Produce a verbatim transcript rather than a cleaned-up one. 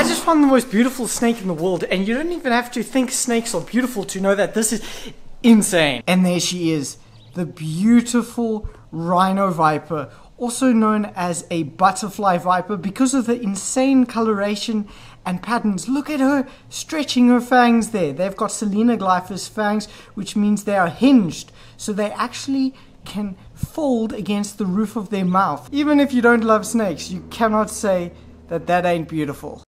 just found the most beautiful snake in the world, and you don't even have to think snakes are beautiful to know that this is insane. And there she is, the beautiful rhino viper, also known as a butterfly viper because of the insane coloration and patterns. Look at her stretching her fangs there. They've got selenoglyphous fangs, which means they are hinged, so they actually can fold against the roof of their mouth. Even if you don't love snakes, you cannot say that that ain't beautiful.